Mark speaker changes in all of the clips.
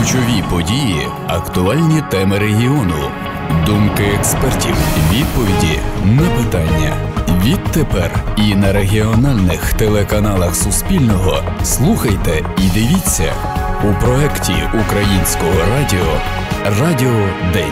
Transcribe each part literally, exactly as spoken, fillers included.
Speaker 1: Ключові події, актуальні теми регіону, думки експертів, відповіді на питання. Відтепер і на регіональних телеканалах Суспільного слухайте і дивіться у проєкті Українського радіо «Радіо День».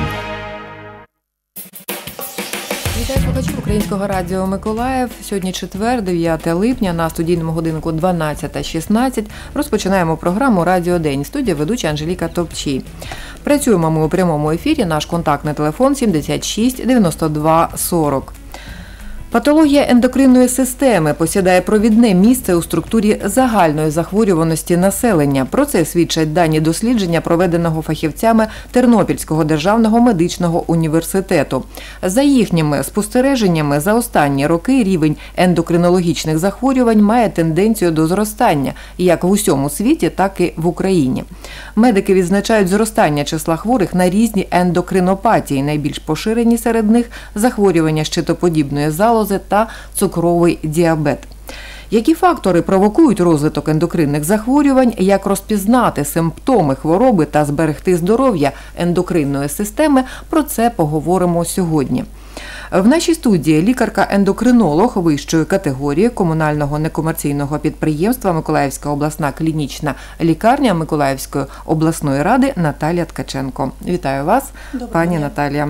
Speaker 2: Вітаю слухачів Українського радіо Миколаїв. Сьогодні четвер, дев'яте липня, на студійному годинку дванадцята шістнадцять розпочинаємо програму «Радіо День». Студія ведуча Анжеліка Топчій. Працюємо ми у прямому ефірі. Наш контактний телефон сімдесят шість дев'яносто два сорок. Патологія ендокринної системи посідає провідне місце у структурі загальної захворюваності населення. Про це свідчать дані дослідження, проведеного фахівцями Тернопільського державного медичного університету. За їхніми спостереженнями, за останні роки рівень ендокринологічних захворювань має тенденцію до зростання, як в усьому світі, так і в Україні. Медики відзначають зростання числа хворих на різні ендокринопатії. Найбільш поширені серед них – захворювання щитоподібної залози та цукровий діабет. Які фактори провокують розвиток ендокринних захворювань, як розпізнати симптоми хвороби та зберегти здоров'я ендокринної системи – про це поговоримо сьогодні. В нашій студії лікарка-ендокринолог вищої категорії комунального некомерційного підприємства Миколаївська обласна клінічна лікарня Миколаївської обласної ради Наталія Ткаченко. Вітаю вас, Доброго пані дня. Наталія.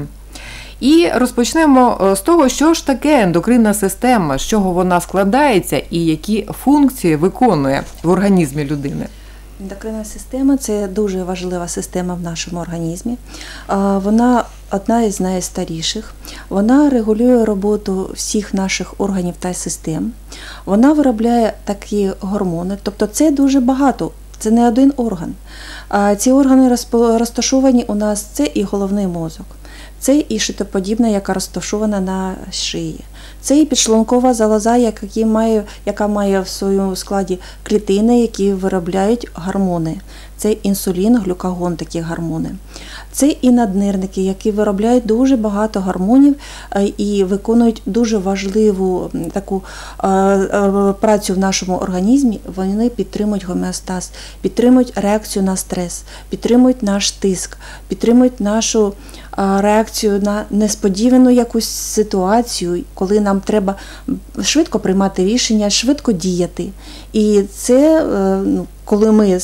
Speaker 2: І розпочнемо з того, що ж таке ендокринна система, з чого вона складається і які функції виконує в організмі людини.
Speaker 3: Ендокринна система – це дуже важлива система в нашому організмі. Вона одна із найстаріших. Вона регулює роботу всіх наших органів та систем. Вона виробляє такі гормони, тобто це дуже багато. Це не один орган. Ці органи розташовані у нас, це і головний мозок. Це і щитоподібна, яка розташована на шиї. Це і підшлункова залоза, яка має, яка має в своєму складі клітини, які виробляють гормони. Це інсулін, глюкагон, такі гормони. Це і наднирники, які виробляють дуже багато гормонів і виконують дуже важливу таку працю в нашому організмі. Вони підтримують гомеостаз, підтримують реакцію на стрес, підтримують наш тиск, підтримують нашу реакцію на несподівану якусь ситуацію, коли нам треба швидко приймати рішення, швидко діяти. І це, коли ми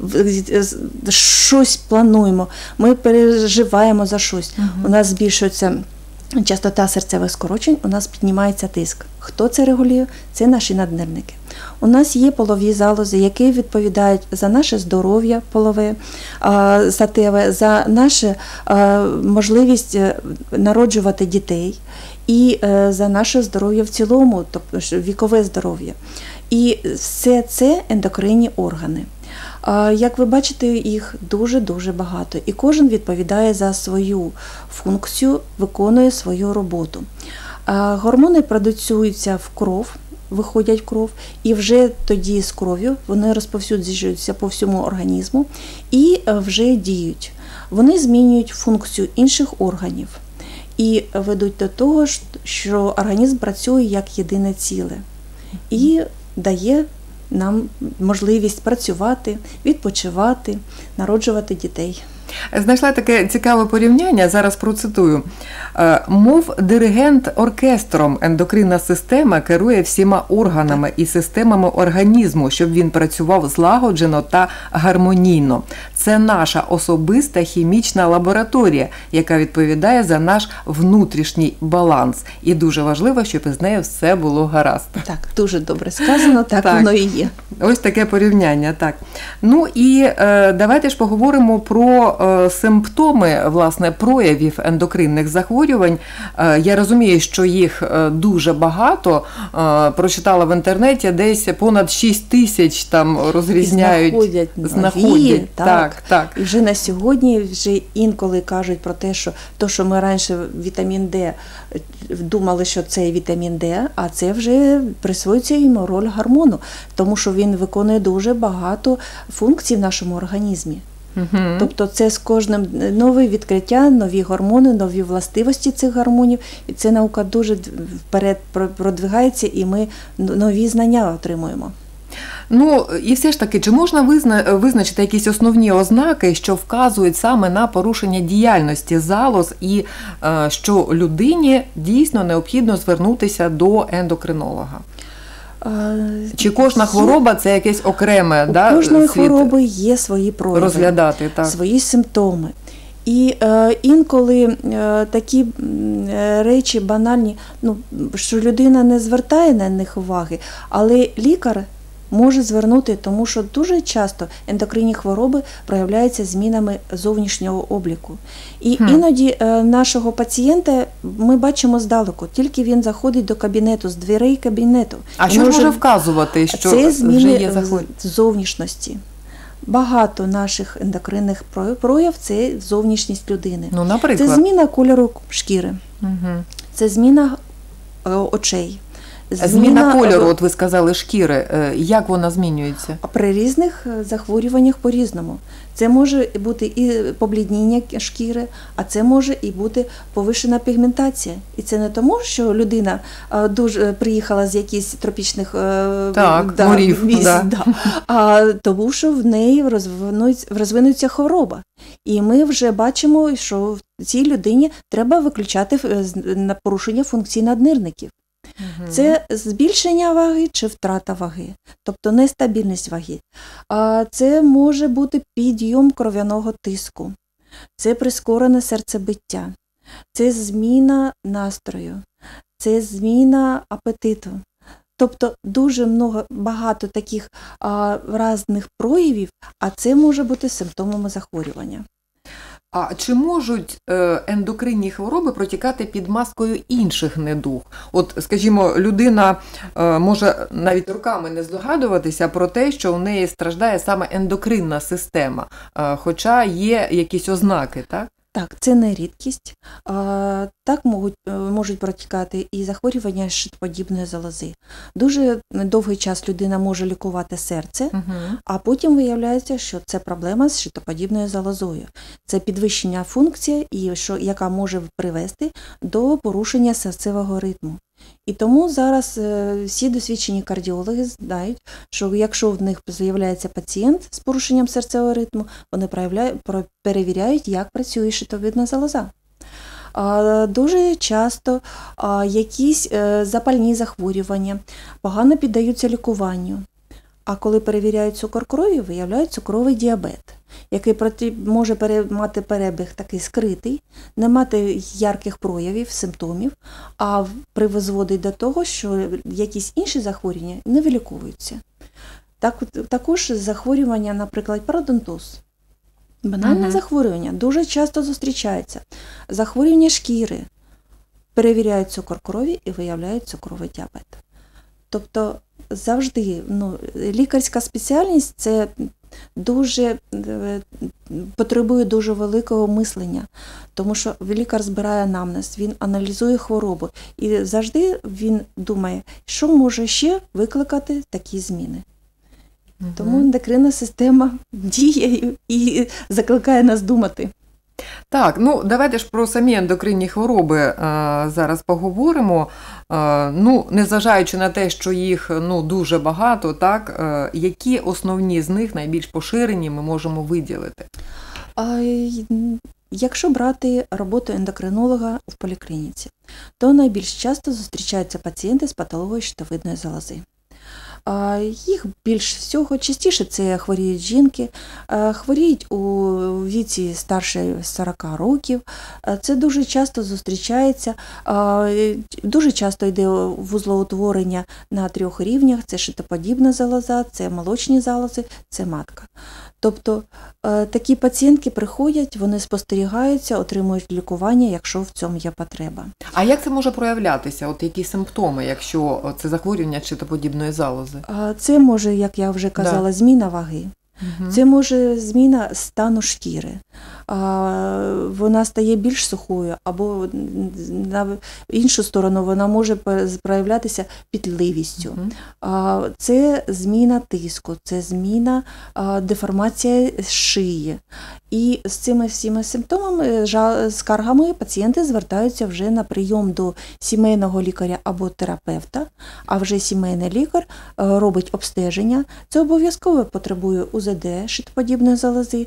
Speaker 3: щось плануємо, ми переживаємо за щось, угу. У нас збільшується частота серцевих скорочень, у нас піднімається тиск. Хто це регулює? Це наші наднирники. У нас є полові залози, які відповідають за наше здоров'я полове, статеве, за нашу можливість народжувати дітей і за наше здоров'я в цілому, тобто вікове здоров'я. І все це ендокринні органи. Як ви бачите, їх дуже-дуже багато. І кожен відповідає за свою функцію, виконує свою роботу. Гормони продуцюються в кров, виходять в кров, і вже тоді з кров'ю вони розповсюджуються по всьому організму і вже діють. Вони змінюють функцію інших органів і ведуть до того, що організм працює як єдине ціле і дає нам можливість працювати, відпочивати, народжувати дітей.
Speaker 2: Знайшла таке цікаве порівняння, зараз процитую. Мов диригент оркестром, ендокринна система керує всіма органами і системами організму, щоб він працював злагоджено та гармонійно. Це наша особиста хімічна лабораторія, яка відповідає за наш внутрішній баланс. І дуже важливо, щоб із нею все було гаразд.
Speaker 3: Так, дуже добре сказано, так, так. Воно і є.
Speaker 2: Ось таке порівняння, так. Ну і е, давайте ж поговоримо про е, симптоми, власне, проявів ендокринних захворювань. Е, я розумію, що їх е, дуже багато. Е, прочитала в інтернеті, десь понад шість тисяч там розрізняють.
Speaker 3: І знаходять нові,
Speaker 2: знаходять.
Speaker 3: Так,
Speaker 2: так, так.
Speaker 3: І вже на сьогодні вже інколи кажуть про те, що то, що ми раніше вітамін Д думали, що це вітамін Д, а це вже присвоюється йому роль гормону, тому що він виконує дуже багато функцій в нашому організмі. Угу. Тобто це з кожним нові відкриття, нові гормони, нові властивості цих гормонів. І це наука дуже вперед продвигається, і ми нові знання отримуємо.
Speaker 2: Ну, і все ж таки, чи можна визна... визначити якісь основні ознаки, що вказують саме на порушення діяльності залоз і е, що людині дійсно необхідно звернутися до ендокринолога? Чи кожна хвороба це якесь окреме,
Speaker 3: У
Speaker 2: да,
Speaker 3: кожної
Speaker 2: світ
Speaker 3: хвороби є свої прояви,
Speaker 2: розглядати, так?
Speaker 3: свої симптоми. І е, інколи е, такі е, речі банальні, ну, що людина не звертає на них уваги, але лікар може звернути, тому що дуже часто ендокринні хвороби проявляються змінами зовнішнього обліку. І
Speaker 2: Хм.
Speaker 3: іноді е, нашого пацієнта ми бачимо здалеку, тільки він заходить до кабінету, з дверей кабінету.
Speaker 2: А
Speaker 3: І
Speaker 2: що ж
Speaker 3: може-
Speaker 2: може вказувати, що
Speaker 3: Це
Speaker 2: вже
Speaker 3: зміни
Speaker 2: є захворювання?
Speaker 3: з- зовнішності. Багато наших ендокринних про- прояв – це зовнішність людини.
Speaker 2: Ну,
Speaker 3: Це
Speaker 2: наприклад.
Speaker 3: зміна кольору шкіри,
Speaker 2: Угу.
Speaker 3: це зміна е, очей.
Speaker 2: Зміна кольору,
Speaker 3: е,
Speaker 2: от ви сказали, шкіри, е, як вона змінюється?
Speaker 3: А при різних е, захворюваннях по-різному. Це може бути і поблідніння шкіри, а це може і бути повишена пігментація. І це не тому, що людина е, дуже приїхала з якихось тропічних е,
Speaker 2: Так, морів,
Speaker 3: місць,
Speaker 2: да.
Speaker 3: да, а тому, що в неї розвинуться, розвинуться хвороба. І ми вже бачимо, що в цій людині треба виключати е, з- на порушення функцій наднирників. Це збільшення ваги чи втрата ваги, тобто нестабільність ваги. А це може бути підйом кров'яного тиску, це прискорене серцебиття, це зміна настрою, це зміна апетиту. Тобто дуже много, багато таких а, різних проявів, а це може бути симптомами захворювання.
Speaker 2: А чи можуть е, ендокринні хвороби протікати під маскою інших недуг? От, скажімо, людина е, може навіть руками не здогадуватися про те, що у неї страждає саме ендокринна система, е, хоча є якісь ознаки, так?
Speaker 3: Так, це не рідкість. А, Так можуть, можуть протікати і захворювання щитоподібної залози. Дуже довгий час людина може лікувати серце,
Speaker 2: Угу.
Speaker 3: а потім виявляється, що це проблема з щитоподібною залозою. Це підвищення функції, і що, яка може привести до порушення серцевого ритму. І тому зараз е, всі досвідчені кардіологи знають, що якщо в них з'являється пацієнт з порушенням серцевого ритму, вони проявляють, про- перевіряють, як працює щитовидна залоза. А, Дуже часто а, якісь е, запальні захворювання погано піддаються лікуванню. А коли перевіряють цукор крові, виявляють цукровий діабет, який проти, може пере, мати перебіг такий скритий, не мати ярких проявів, симптомів, а в- призводить до того, що якісь інші захворювання не виліковуються. Так, от- також захворювання, наприклад, пародонтоз. Банальне
Speaker 2: Мгм.
Speaker 3: захворювання дуже часто зустрічається. Захворювання шкіри. Перевіряють цукор крові і виявляють цукровий діабет. Тобто завжди ну, лікарська спеціальність це дуже е, потребує дуже великого мислення, тому що лікар збирає анамнез, він аналізує хворобу і завжди він думає, що може ще викликати такі зміни. Тому ендокринна система діє і закликає нас думати.
Speaker 2: Так, ну давайте ж про самі ендокринні хвороби е, зараз поговоримо. Е, ну, незважаючи на те, що їх ну, дуже багато, так, е, які основні з них найбільш поширені ми можемо виділити?
Speaker 3: А й- якщо брати роботу ендокринолога в поліклініці, то найбільш часто зустрічаються пацієнти з патологією щитовидної залози. А їх більш всього частіше це хворіють жінки, е, хворіють у віці старше сорок років. Е, Це дуже часто зустрічається, е, дуже часто йде вузлоутворення на трьох рівнях: це щитоподібна залоза, це молочні залози, це матка. Тобто е, такі пацієнтки приходять, вони спостерігаються, отримують лікування, якщо в цьому є потреба.
Speaker 2: А як це може проявлятися? От які симптоми, якщо це захворювання щитоподібної залози?
Speaker 3: А Це може, як я вже казала, зміна ваги.
Speaker 2: Угу.
Speaker 3: Це може зміна стану шкіри. А, Вона стає більш сухою, або на іншу сторону вона може проявлятися пітливістю.
Speaker 2: Угу.
Speaker 3: А, Це зміна тиску, це зміна, а, деформація шиї. І з цими всіма симптомами, скаргами пацієнти звертаються вже на прийом до сімейного лікаря або терапевта, а вже сімейний лікар робить обстеження. Це обов'язково потребує у зет де щитоподібної залози,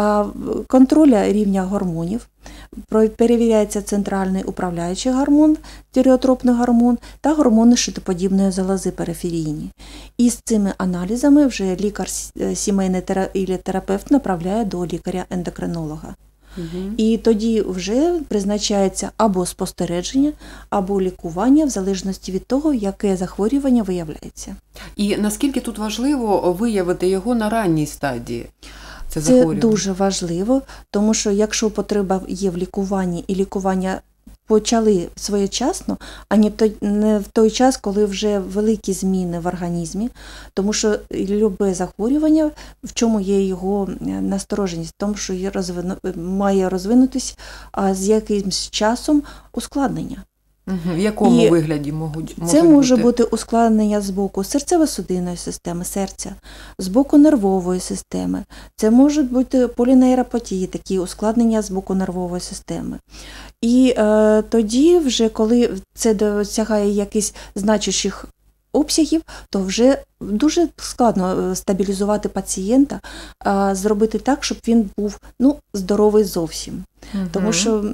Speaker 3: контроля рівня гормонів, перевіряється центральний управляючий гормон, тиреотропний гормон та гормони щитоподібної залози периферійні. І з цими аналізами вже лікар сімейний або терапевт направляє до лікаря-ендокринолога. Угу. І тоді вже призначається або спостереження, або лікування, в залежності від того, яке захворювання виявляється.
Speaker 2: І наскільки тут важливо виявити його на ранній стадії? Це,
Speaker 3: Це дуже важливо, тому що якщо потреба є в лікуванні і лікування почали своєчасно, а не в той час, коли вже великі зміни в організмі, тому що любе захворювання, в чому є його настороженість, в тому, що розвину, має розвинутися а з якимсь часом ускладнення.
Speaker 2: В якому і вигляді можуть, можуть
Speaker 3: це може
Speaker 2: бути?
Speaker 3: бути ускладнення з боку серцево-судинної системи, серця, з боку нервової системи. Це можуть бути полінейропатії, такі ускладнення з боку нервової системи. І е, тоді вже, коли це досягає якихось значущих обсягів, то вже дуже складно стабілізувати пацієнта, а зробити так, щоб він був ну, здоровий зовсім. Угу. Тому що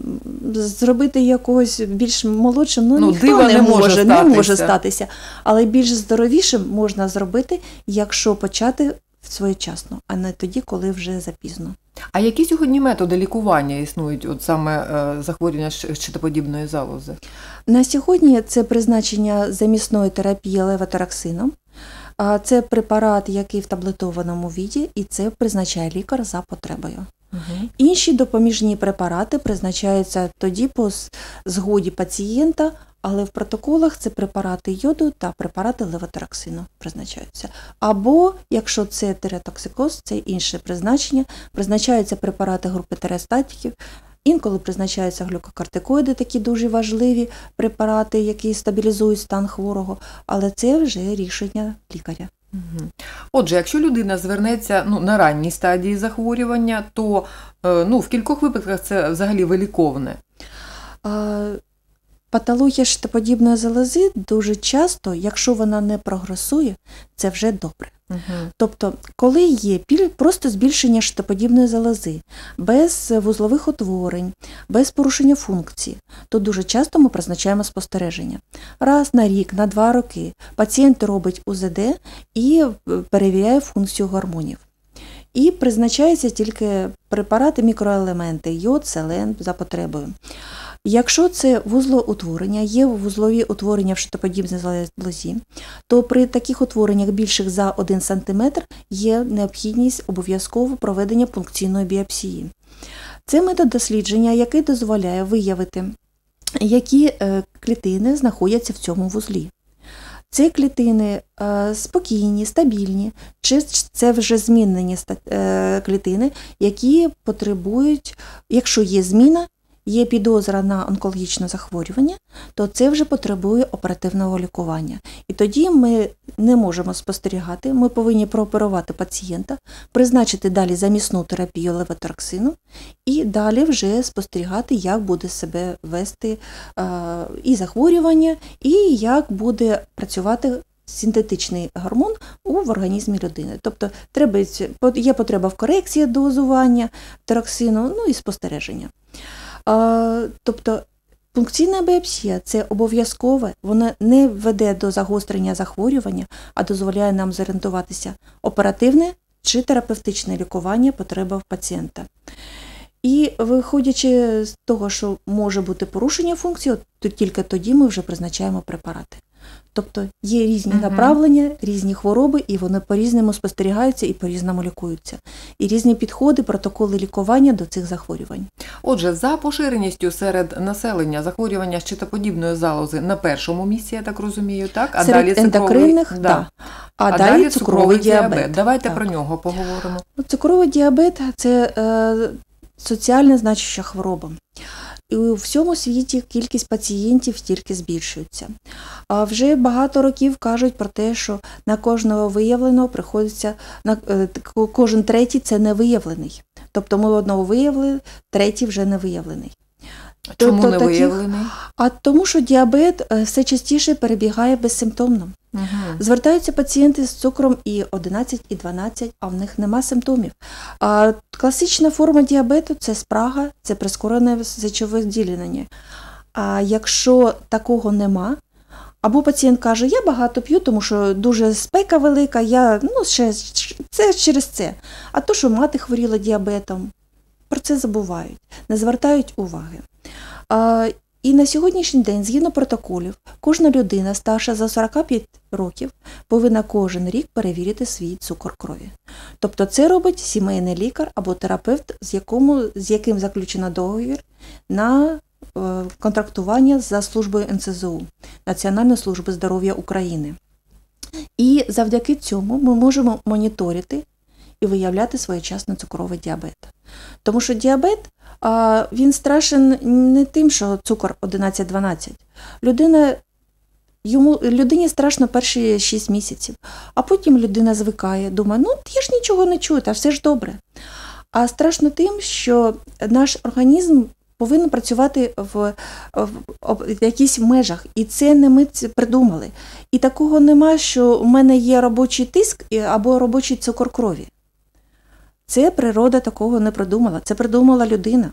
Speaker 3: зробити якогось більш молодшим, ну, ну ніхто не, не, може, не може статися. Але більш здоровішим можна зробити, якщо почати своєчасно, а не тоді, коли вже запізно.
Speaker 2: А які сьогодні методи лікування існують, от саме е, захворювання щитоподібної залози?
Speaker 3: На сьогодні це призначення замісної терапії левотероксином. Це препарат, який в таблетованому віді, і це призначає лікар за потребою. Угу. Інші допоміжні препарати призначаються тоді по згоді пацієнта, але в протоколах це препарати йоду та препарати левотероксину призначаються. Або, якщо це тиреотоксикоз, це інше призначення, призначаються препарати групи тиреостатиків, інколи призначаються глюкокортикоїди, такі дуже важливі препарати, які стабілізують стан хворого, але це вже рішення лікаря.
Speaker 2: Отже, якщо людина звернеться ну, на ранній стадії захворювання, то ну, в кількох випадках це взагалі виліковне?
Speaker 3: Патологія щитоподібної залози дуже часто, якщо вона не прогресує, це вже добре. Угу. Тобто, коли є просто збільшення щитоподібної залози, без вузлових утворень, без порушення функції, то дуже часто ми призначаємо спостереження. Раз на рік, на два роки пацієнт робить у зет де і перевіряє функцію гормонів. І призначаються тільки препарати, мікроелементи, йод, селен за потребою. Якщо це вузлоутворення, є вузлові утворення в щитоподібній залозі, то при таких утвореннях більших за один сантиметр є необхідність обов'язково проведення пункційної біопсії. Це метод дослідження, який дозволяє виявити, які клітини знаходяться в цьому вузлі. Ці клітини спокійні, стабільні, чи це вже змінені клітини, які потребують, якщо є зміна, є підозра на онкологічне захворювання, то це вже потребує оперативного лікування. І тоді ми не можемо спостерігати, ми повинні прооперувати пацієнта, призначити далі замісну терапію левотероксину і далі вже спостерігати, як буде себе вести е, і захворювання, і як буде працювати синтетичний гормон у в організмі людини. Тобто треба, є потреба в корекції дозування тероксину, ну і спостереження. Тобто пункційна біопсія – це обов'язкове, вона не веде до загострення захворювання, а дозволяє нам зорієнтуватися оперативне чи терапевтичне лікування потреби в пацієнта. І виходячи з того, що може бути порушення функції, то тільки тоді ми вже призначаємо препарати. Тобто є різні угу. направлення, різні хвороби, і вони по-різному спостерігаються і по-різному лікуються. І різні підходи, протоколи лікування до цих захворювань.
Speaker 2: Отже, за поширеністю серед населення захворювання щитоподібної залози на першому місці, я так розумію, так? А
Speaker 3: серед
Speaker 2: далі
Speaker 3: ендокринних,
Speaker 2: цукровий,
Speaker 3: да.
Speaker 2: а,
Speaker 3: а,
Speaker 2: а
Speaker 3: далі цукровий діабет. діабет.
Speaker 2: Давайте
Speaker 3: так.
Speaker 2: про нього поговоримо.
Speaker 3: Цукровий діабет – це е, соціально значуща хвороба. і у всьому світі кількість пацієнтів тільки збільшується. А вже багато років кажуть про те, що на кожного виявленого приходиться, на кожен третій – це невиявлений. Тобто ми одного виявили, третій вже не виявлений.
Speaker 2: Чому
Speaker 3: тобто,
Speaker 2: не виявлений?
Speaker 3: А тому, що діабет все частіше перебігає безсимптомно. Угу. Звертаються пацієнти з цукром і одинадцять, і дванадцять, а в них нема симптомів. А класична форма діабету – це спрага, це прискорене сечове виділення. А якщо такого нема, або пацієнт каже, я багато п'ю, тому що дуже спека велика, я, ну, ще, це через це. А то, що мати хворіла діабетом, про це забувають, не звертають уваги. А, і на сьогоднішній день, згідно протоколів, кожна людина старша за сорок п'ять років повинна кожен рік перевірити свій цукор крові. Тобто це робить сімейний лікар або терапевт, з, якому, з яким заключено договір на е, контрактування за службою ен це зе у, Національної служби здоров'я України. І завдяки цьому ми можемо моніторити і виявляти своєчасно цукровий діабет. Тому що діабет, він страшен не тим, що цукор одинадцять-дванадцять. Людина, йому, людині страшно перші шість місяців, а потім людина звикає, думає, ну я ж нічого не чую, та все ж добре. А страшно тим, що наш організм повинен працювати в, в, в якихось межах, і це не ми це придумали. І такого нема, що у мене є робочий тиск або робочий цукор крові. Це природа такого не придумала, це придумала людина.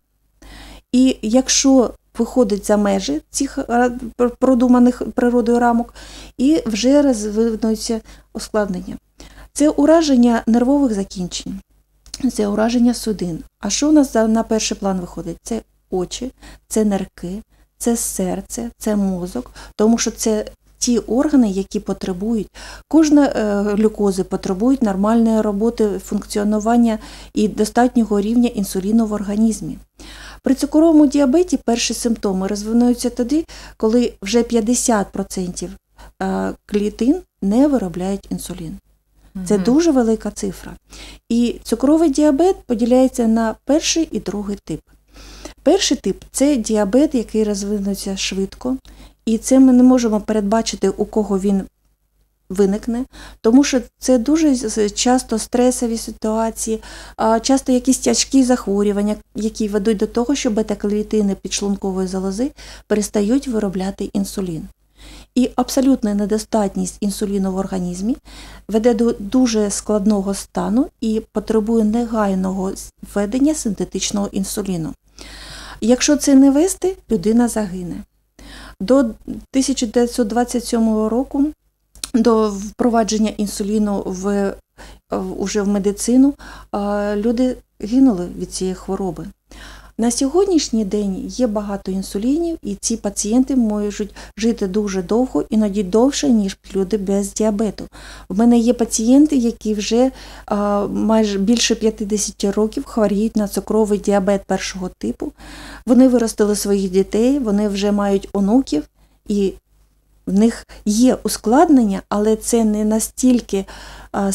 Speaker 3: І якщо виходить за межі цих продуманих природою рамок, і вже розвинуться ускладнення. Це ураження нервових закінчень, це ураження судин. А що у нас на перший план виходить? Це очі, це нирки, це серце, це мозок, тому що це ті органи, які потребують, кожна е, глюкози потребують нормальної роботи, функціонування і достатнього рівня інсуліну в організмі. При цукровому діабеті перші симптоми розвинуються тоді, коли вже п'ятдесят відсотків клітин не виробляють інсулін. Це угу. дуже велика цифра. І цукровий діабет поділяється на перший і другий тип. Перший тип – це діабет, який розвинується швидко, і це ми не можемо передбачити, у кого він виникне, тому що це дуже часто стресові ситуації, часто якісь тяжкі захворювання, які ведуть до того, що бета-клітини підшлункової залози перестають виробляти інсулін. І абсолютна недостатність інсуліну в організмі веде до дуже складного стану і потребує негайного введення синтетичного інсуліну. Якщо це не вести, людина загине. До тисяча дев'ятсот двадцять сьомого року, до впровадження інсуліну в, уже в медицину, люди гинули від цієї хвороби. На сьогоднішній день є багато інсулінів, і ці пацієнти можуть жити дуже довго, іноді довше, ніж люди без діабету. У мене є пацієнти, які вже а, майже більше п'ятдесят років хворіють на цукровий діабет першого типу. Вони виростили своїх дітей, вони вже мають онуків, і в них є ускладнення, але це не настільки а,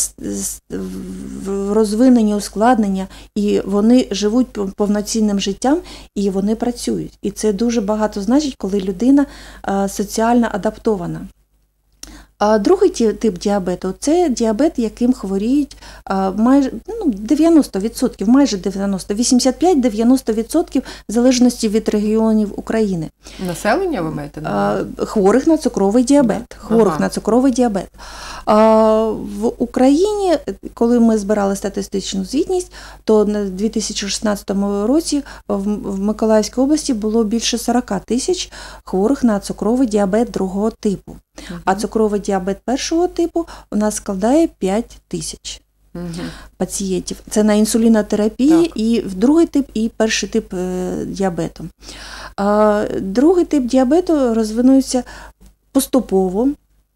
Speaker 3: розвинені ускладнення, і вони живуть повноцінним життям, і вони працюють. І це дуже багато значить, коли людина а, соціально адаптована. А другий тип діабету – це діабет, яким хворіють а, майже ну, дев'яносто відсотків, майже дев'яносто, вісімдесят п'ять - дев'яносто відсотків в залежності від регіонів України.
Speaker 2: Населення ви маєте на увазі?
Speaker 3: Хворих на цукровий діабет. Хворих ага. на цукровий діабет. А, в Україні, коли ми збирали статистичну звітність, то на дві тисячі шістнадцятому році в Миколаївській області було більше сорок тисяч хворих на цукровий діабет другого типу. Uh-huh. А цукровий діабет першого типу у нас складає п'ять тисяч uh-huh. пацієнтів. Це на інсулінотерапії, так. І другий тип, і перший тип е, діабету. А, другий тип діабету розвинується поступово.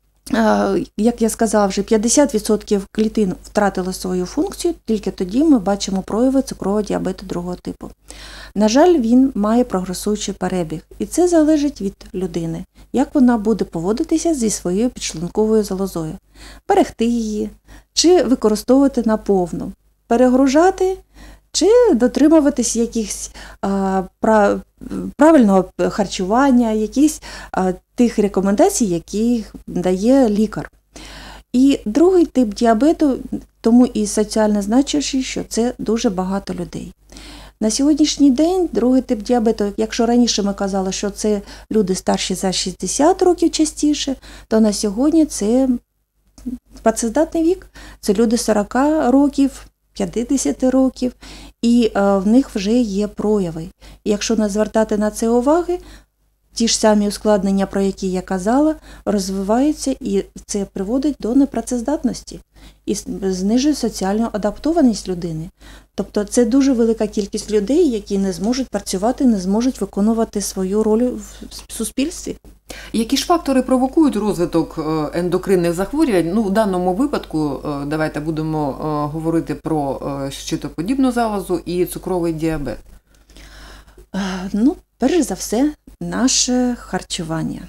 Speaker 3: Як я сказала, вже п'ятдесят відсотків клітин втратили свою функцію, тільки тоді ми бачимо прояви цукрового діабету другого типу. На жаль, він має прогресуючий перебіг, і це залежить від людини, як вона буде поводитися зі своєю підшлунковою залозою. Берегти її, чи використовувати наповну, перегружати, чи дотримуватись якихось а, прав, правильного харчування, якихось а, тих рекомендацій, які дає лікар. І другий тип діабету, тому і соціально значущий, що це дуже багато людей. На сьогоднішній день другий тип діабету, якщо раніше ми казали, що це люди старші за шістдесят років частіше, то на сьогодні це працездатний вік, це люди сорок років, п'ятдесят років, і в них вже є прояви. І якщо не звертати на це уваги, ті ж самі ускладнення, про які я казала, розвиваються, і це приводить до непрацездатності і знижує соціальну адаптованість людини. Тобто це дуже велика кількість людей, які не зможуть працювати, не зможуть виконувати свою роль в суспільстві.
Speaker 2: Які ж фактори провокують розвиток ендокринних захворювань? Ну, в даному випадку давайте будемо говорити про щитоподібну залозу і цукровий діабет.
Speaker 3: Ну, перш за все, наше харчування.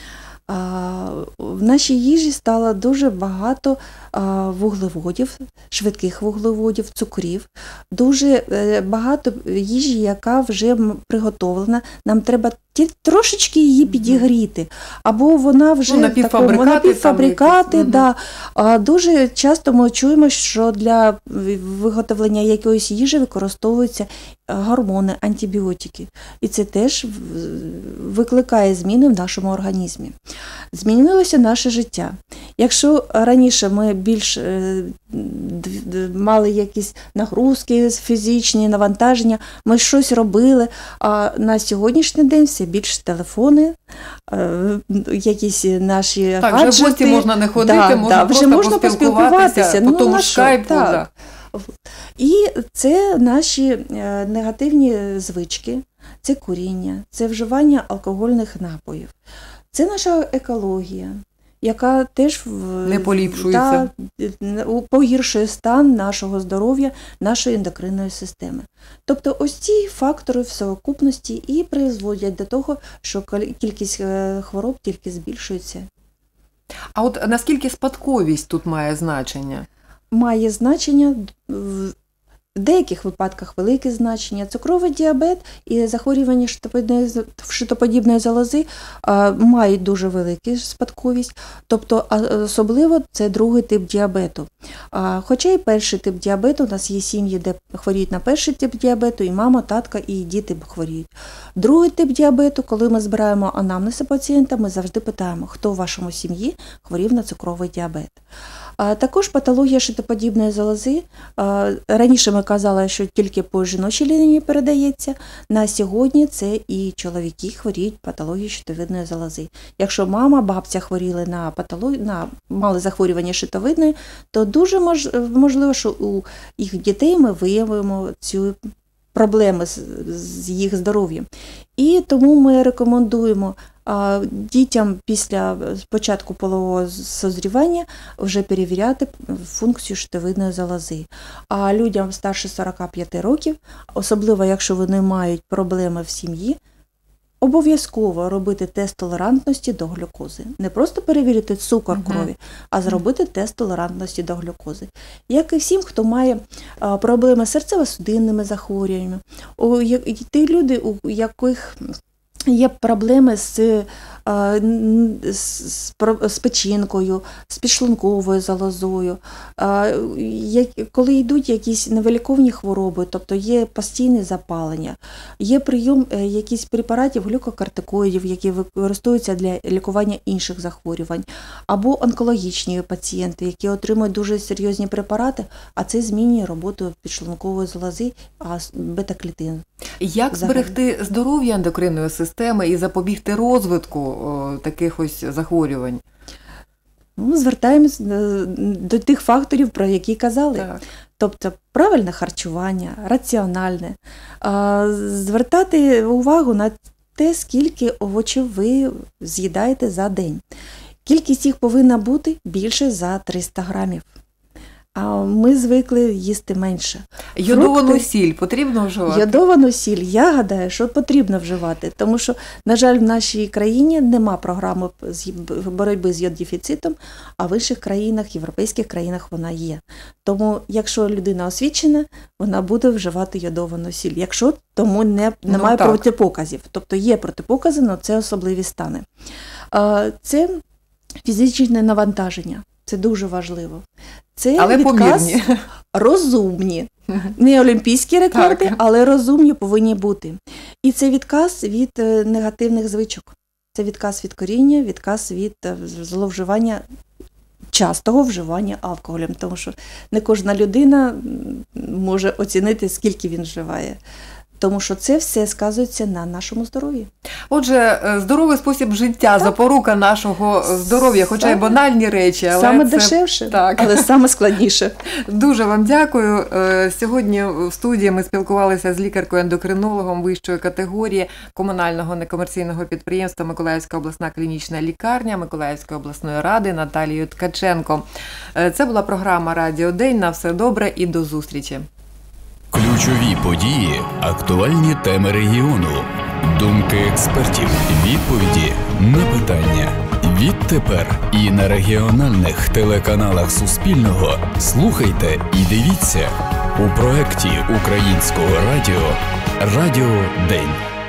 Speaker 3: В нашій їжі стало дуже багато вуглеводів, швидких вуглеводів, цукрів, дуже багато їжі, яка вже приготовлена, нам треба трошечки її підігріти, або вона вже
Speaker 2: ну, напівфабрикати,
Speaker 3: такому, напівфабрикати
Speaker 2: якісь,
Speaker 3: да. А дуже часто ми чуємо, що для виготовлення якоїсь їжі використовуються гормони, антибіотики. І це теж викликає зміни в нашому організмі. Змінилося наше життя. Якщо раніше ми більш мали якісь нагрузки фізичні, навантаження, ми щось робили, а на сьогоднішній день все більш телефони, якісь наші
Speaker 2: так,
Speaker 3: гаджети.
Speaker 2: вже в гості можна не ходити,
Speaker 3: да,
Speaker 2: можна
Speaker 3: да,
Speaker 2: просто
Speaker 3: вже можна поспілкуватися
Speaker 2: по тому
Speaker 3: ну,
Speaker 2: скайпу. Да.
Speaker 3: І це наші негативні звички, це куріння, це вживання алкогольних напоїв, це наша екологія, яка теж
Speaker 2: не поліпшується,
Speaker 3: та, погіршує стан нашого здоров'я, нашої ендокринної системи. Тобто ось ці фактори в совокупності і призводять до того, що кількість хвороб тільки збільшується.
Speaker 2: А от наскільки спадковість тут має значення? Має
Speaker 3: значення, в деяких випадках велике значення. Цукровий діабет і захворювання щитоподібної залози а, мають дуже велику спадковість, тобто особливо це другий тип діабету. А, хоча і перший тип діабету, у нас є сім'ї, де хворіють на перший тип діабету, і мама, татка, і діти хворіють. Другий тип діабету, коли ми збираємо анамнези пацієнта, ми завжди питаємо, хто в вашому сім'ї хворів на цукровий діабет. А також патологія щитоподібної залози. Раніше ми казали, що тільки по жіночій лінії передається. На сьогодні це і чоловіки хворіють патологією щитовидної залози. Якщо мама, бабця хворіли на патологію, на мали захворювання щитовидної, то дуже мож, можливо, що у їх дітей ми виявимо цю проблеми з, з їх здоров'ям. І тому ми рекомендуємо а, дітям після початку полового созрівання вже перевіряти функцію щитовидної залози. А людям старше сорока п'яти років, особливо якщо вони мають проблеми в сім'ї, обов'язково робити тест толерантності до глюкози. Не просто перевірити цукор uh-huh. крові, а зробити тест толерантності до глюкози. Як і всім, хто має а, проблеми з серцево-судинними захворюваннями, у, ті люди, у яких є проблеми з, а, з, з печінкою, з підшлунковою залозою, а, як, коли йдуть якісь невиліковні хвороби, тобто є постійне запалення, є прийом якихось препаратів глюкокортикоїдів, які використовуються для лікування інших захворювань, або онкологічні пацієнти, які отримують дуже серйозні препарати, а це змінює роботу підшлункової залози, а бета-клітин.
Speaker 2: Як зберегти здоров'я ендокринної системи і запобігти розвитку о, таких ось захворювань?
Speaker 3: Ну, звертаємось до тих факторів, про які казали.
Speaker 2: Так.
Speaker 3: Тобто правильне харчування, раціональне. Звертати увагу на те, скільки овочів ви з'їдаєте за день. Кількість їх повинна бути більше за триста грамів. а ми звикли їсти менше.
Speaker 2: Йодовану
Speaker 3: Фрукти,
Speaker 2: сіль потрібно вживати?
Speaker 3: Йодовану сіль, я гадаю, що потрібно вживати, тому що, на жаль, в нашій країні нема програми з боротьби з йоддефіцитом, а в інших країнах, європейських країнах вона є. Тому, якщо людина освічена, вона буде вживати йодовану сіль. Якщо тому не, немає
Speaker 2: ну,
Speaker 3: протипоказів. Тобто є протипокази, але це особливі стани. Це фізичне навантаження. Це дуже важливо. Це
Speaker 2: але
Speaker 3: відказ
Speaker 2: помірні.
Speaker 3: Розумні. Не олімпійські рекорди,
Speaker 2: так.
Speaker 3: але розумні повинні бути. І це відказ від негативних звичок. Це відказ від коріння, відказ від зловживання, частого вживання алкоголем. Тому що не кожна людина може оцінити, скільки він вживає. Тому що це все сказується на нашому здоров'ї.
Speaker 2: Отже, здоровий спосіб життя, так. запорука нашого здоров'я, хоча саме, й банальні речі. Але
Speaker 3: саме
Speaker 2: це...
Speaker 3: дешевше,
Speaker 2: так.
Speaker 3: але саме складніше.
Speaker 2: Дуже вам дякую. Сьогодні в студії ми спілкувалися з лікаркою-ендокринологом вищої категорії комунального некомерційного підприємства Миколаївська обласна клінічна лікарня Миколаївської обласної ради Наталією Ткаченко. Це була програма «Радіо День». На все добре і до зустрічі.
Speaker 1: Ключові події, актуальні теми регіону, думки експертів, відповіді на питання. Відтепер і на регіональних телеканалах Суспільного слухайте і дивіться у проєкті Українського радіо «Радіо День».